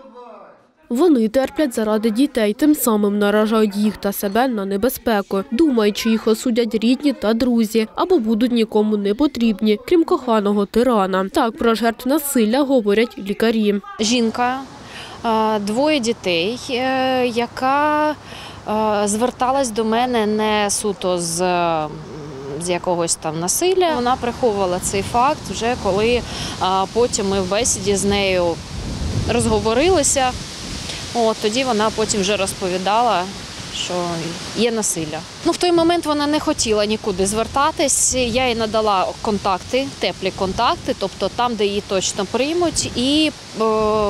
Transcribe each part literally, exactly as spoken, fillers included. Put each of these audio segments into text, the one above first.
Вони терплять заради дітей, тим самим наражають їх та себе на небезпеку. Думають, що їх осудять рідні та друзі, або будуть нікому не потрібні, крім коханого тирана. Так про жертв насилля говорять лікарі. Жінка, двоє дітей, яка зверталась до мене не суто з, з якогось там насилля. Вона приховувала цей факт вже коли потім ми в бесіді з нею розговорилися. От, тоді вона потім вже розповідала, що є насилля. Ну, в той момент вона не хотіла нікуди звертатись. Я їй надала контакти, теплі контакти, тобто там, де її точно приймуть. І е,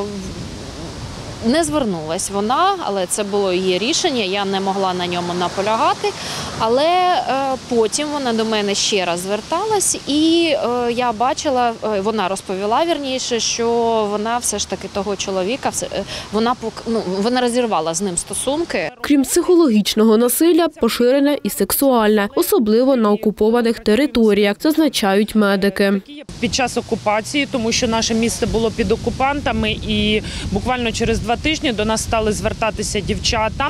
не звернулась вона, але це було її рішення, я не могла на ньому наполягати. Але е, потім вона до мене ще раз зверталась, і е, я бачила, е, вона розповіла, вірніше, що вона все ж таки того чоловіка, все, е, вона, ну, вона розірвала з ним стосунки. Крім психологічного насилля, поширене і сексуальне, особливо на окупованих територіях, зазначають медики. Під час окупації, тому що наше місто було під окупантами, і буквально через два тижні до нас стали звертатися дівчата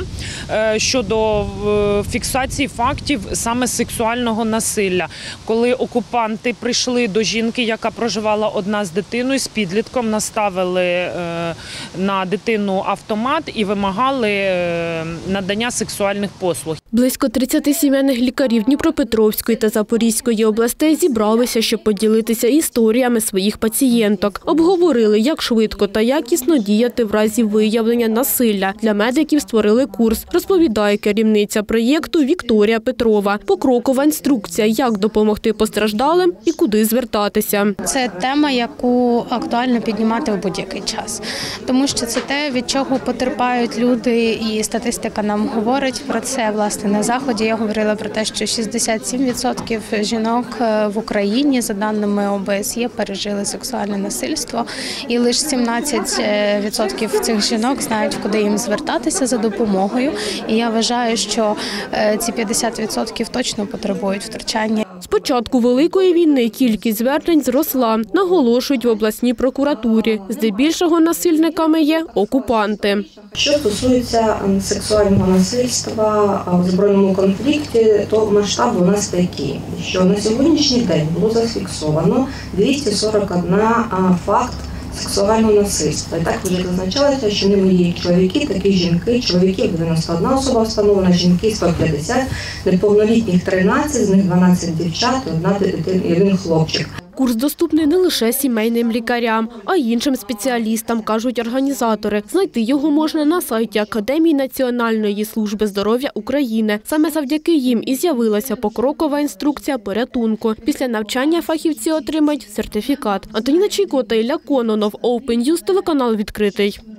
щодо фіксації фактів саме сексуального насилля. Коли окупанти прийшли до жінки, яка проживала одна з дитиною, з підлітком, наставили на дитину автомат і вимагали надання сексуальних послуг. Близько тридцяти сімейних лікарів Дніпропетровської та Запорізької областей зібралися, щоб поділитися історіями своїх пацієнток. Обговорили, як швидко та якісно діяти в разі виявлення насилля. Для медиків створили курс, розповідає керівниця проєкту Вікторія Петрова. Покрокова інструкція, як допомогти постраждалим і куди звертатися. Це тема, яку актуально піднімати в будь-який час. Тому що це те, від чого потерпають люди, і статистика нам говорить про це. Власне, на Заході я говорила про те, що шістдесят сім відсотків жінок в Україні, за даними О Б С Є, пережили сексуальне насильство. І лише сімнадцять відсотків цих жінок знають, куди їм звертатися за допомогою. І я вважаю, що ці п'ятдесят відсотків точно потребують втручання. З початку Великої війни кількість звернень зросла, наголошують в обласній прокуратурі. Здебільшого насильниками є окупанти. Що стосується сексуального насильства в збройному конфлікті, то масштаб у нас такий, що на сьогоднішній день було зафіксовано двісті сорок один факт сексуального насильства. І так вже зазначалося, що ними є чоловіки, такі жінки, чоловіків дев'яносто одна особа встановлена, жінки сто п'ятдесят, неповнолітніх тринадцять, з них дванадцять дівчат, одна і один хлопчик. Курс доступний не лише сімейним лікарям, а й іншим спеціалістам, кажуть організатори. Знайти його можна на сайті Академії Національної служби здоров'я України. Саме завдяки їм і з'явилася покрокова інструкція порятунку. Після навчання фахівці отримають сертифікат. Антоніна Чайко та Ілля Кононов, Open News, телеканал «Відкритий».